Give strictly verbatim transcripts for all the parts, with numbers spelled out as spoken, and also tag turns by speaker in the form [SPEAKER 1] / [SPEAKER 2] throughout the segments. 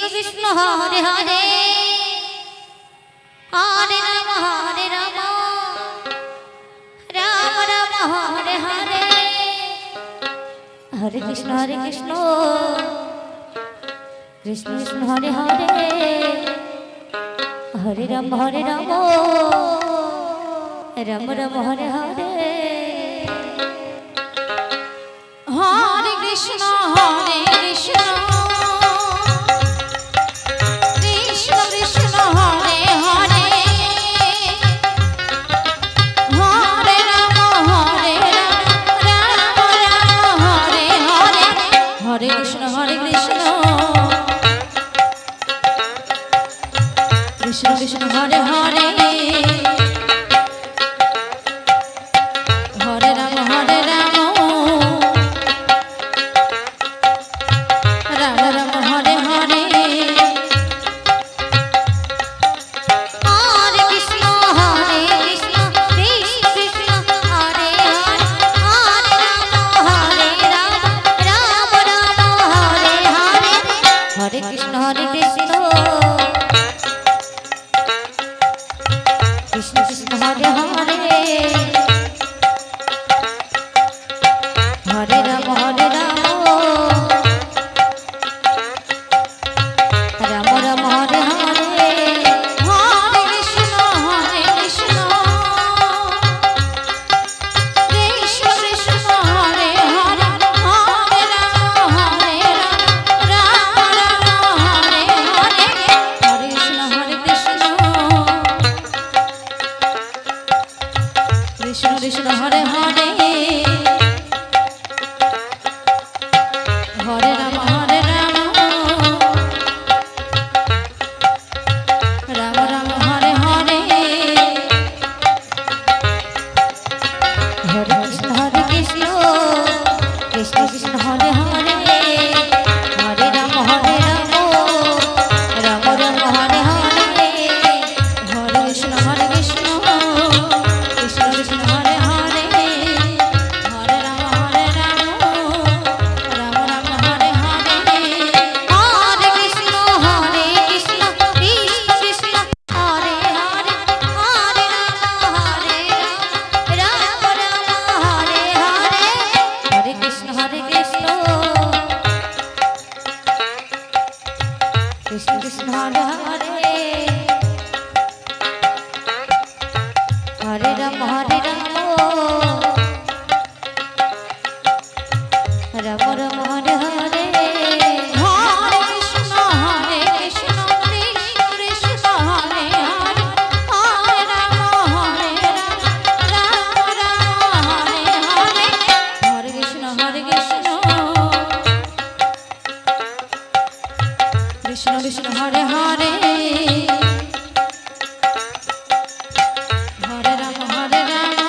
[SPEAKER 1] Krishna Krishna Hare Hare Hare Rama Hare Rama Rama Rama Hare Hare Hare Krishna Hare Krishna Krishna Krishna Hare Hare Hare Rama Hare Rama Rama Rama Hare Hare Hare Krishna Hare Krishna Krishna Krishna Hare Hare Hare Rama Hare Rama Rama Hare Hare Hare Krishna Hare Krishna Krishna Krishna Hare Hare Hare Rama Hare Rama Rama Rama Hare Hare Hare Krishna Hare Krishna Krishna Krishna Hare Hare Hare Rama Hare Rama Rama Rama Hare Hare Hare Krishna Hare Krishna Krishna Krishna Hare Hare Hare Rama Hare Rama Rama Rama Hare Hare Hare Krishna Hare Krishna Krishna Krishna Hare Hare Hare Rama Hare Rama Rama Rama Hare Hare Hare Krishna Hare Krishna Krishna Krishna Hare Hare Hare Rama Hare Rama Rama Rama Hare Hare Hare Krishna Hare Krishna Krishna Krishna Hare Hare Hare Rama Hare Rama Rama Rama Hare Hare Hare Krishna Hare Krishna Krishna Krishna Hare Hare Hare Rama Hare Rama Rama Rama Hare Hare Hare Krishna Hare Krishna Krishna Krishna Hare Hare Hare Rama Hare Rama Rama Rama Hare Hare Hare Krishna Hare Krishna Krishna Krishna Hare Hare Hare Rama Hare Rama Rama Rama Hare Hare Hare Krishna Hare Krishna Krishna Krishna Hare Hare Hare Rama Hare Rama Rama Rama Hare Hare Hare Krishna Hare Krishna Krishna Krishna Hare Hare Hare Rama Hare Rama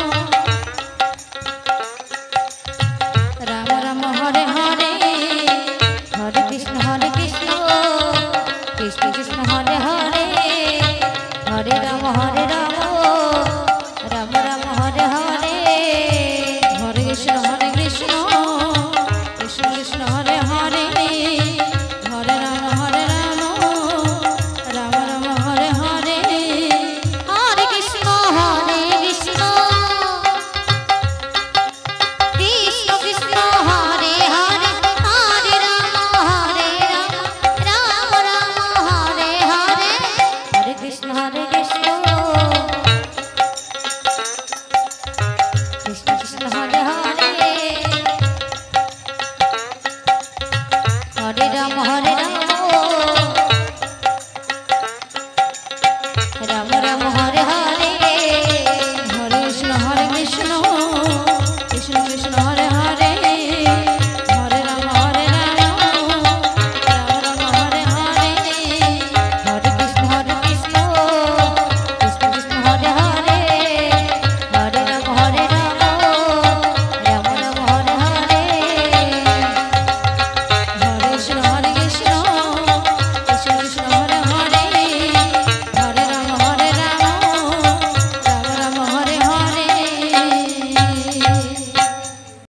[SPEAKER 1] Rama Rama Hare Hare Hare Krishna Hare Krishna Krishna Krishna Hare Hare Hare Rama Hare